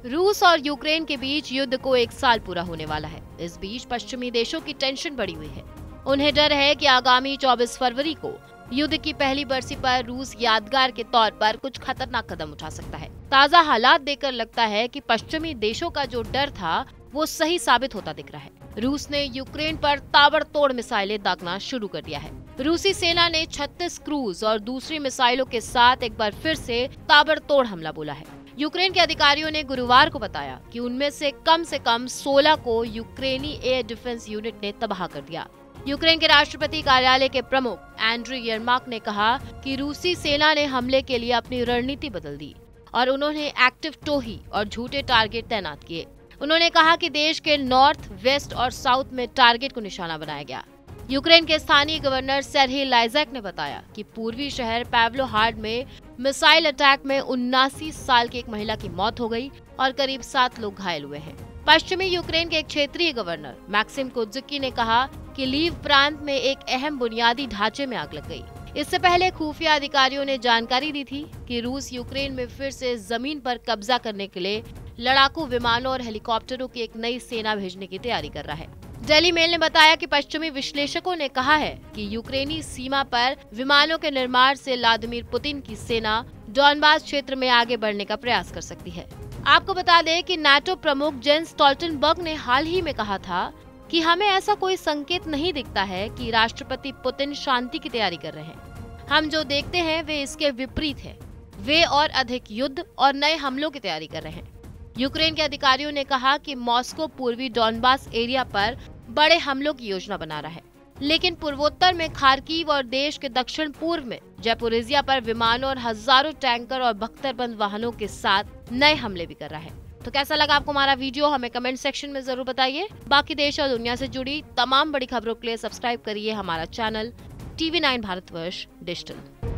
रूस और यूक्रेन के बीच युद्ध को 1 साल पूरा होने वाला है। इस बीच पश्चिमी देशों की टेंशन बढ़ी हुई है। उन्हें डर है कि आगामी 24 फरवरी को युद्ध की पहली बरसी पर रूस यादगार के तौर पर कुछ खतरनाक कदम उठा सकता है। ताजा हालात देखकर लगता है कि पश्चिमी देशों का जो डर था वो सही साबित होता दिख रहा है। रूस ने यूक्रेन पर ताबड़तोड़ मिसाइलें दागना शुरू कर दिया है। रूसी सेना ने 36 क्रूज और दूसरी मिसाइलों के साथ एक बार फिर से ताबड़तोड़ हमला बोला है। यूक्रेन के अधिकारियों ने गुरुवार को बताया कि उनमें से कम 16 को यूक्रेनी एयर डिफेंस यूनिट ने तबाह कर दिया। यूक्रेन के राष्ट्रपति कार्यालय के प्रमुख एंड्री यर्माक ने कहा कि रूसी सेना ने हमले के लिए अपनी रणनीति बदल दी और उन्होंने एक्टिव टोही और झूठे टारगेट तैनात किए। उन्होंने कहा कि देश के नॉर्थ, वेस्ट और साउथ में टारगेट को निशाना बनाया गया। यूक्रेन के स्थानीय गवर्नर सेर्ही लाइज़ेक ने बताया कि पूर्वी शहर पैवलोहार्ड में मिसाइल अटैक में 79 साल की एक महिला की मौत हो गई और करीब 7 लोग घायल हुए हैं। पश्चिमी यूक्रेन के एक क्षेत्रीय गवर्नर मैक्सिम कोज़ुकी ने कहा कि लीव प्रांत में एक अहम बुनियादी ढांचे में आग लग गई। इससे पहले खुफिया अधिकारियों ने जानकारी दी थी कि रूस यूक्रेन में फिर से जमीन पर कब्जा करने के लिए लड़ाकू विमानों और हेलीकॉप्टरों की एक नई सेना भेजने की तैयारी कर रहा है। डेली मेल ने बताया कि पश्चिमी विश्लेषकों ने कहा है कि यूक्रेनी सीमा पर विमानों के निर्माण से व्लादिमीर पुतिन की सेना डॉनबास क्षेत्र में आगे बढ़ने का प्रयास कर सकती है। आपको बता दें कि नाटो प्रमुख जेंस स्टोल्टनबर्ग ने हाल ही में कहा था कि हमें ऐसा कोई संकेत नहीं दिखता है कि राष्ट्रपति पुतिन शांति की तैयारी कर रहे हैं। हम जो देखते हैं वे इसके विपरीत है। वे और अधिक युद्ध और नए हमलों की तैयारी कर रहे हैं। यूक्रेन के अधिकारियों ने कहा कि मॉस्को पूर्वी डॉनबास एरिया पर बड़े हमलों की योजना बना रहा है, लेकिन पूर्वोत्तर में खार्किव और देश के दक्षिण पूर्व में ज़ैपोरिज़िया पर विमानों और हजारों टैंकर और बख्तरबंद वाहनों के साथ नए हमले भी कर रहा है। तो कैसा लगा आपको हमारा वीडियो, हमें कमेंट सेक्शन में जरूर बताइए। बाकी देश और दुनिया से जुड़ी तमाम बड़ी खबरों के लिए सब्सक्राइब करिए हमारा चैनल TV9 भारतवर्ष डिजिटल।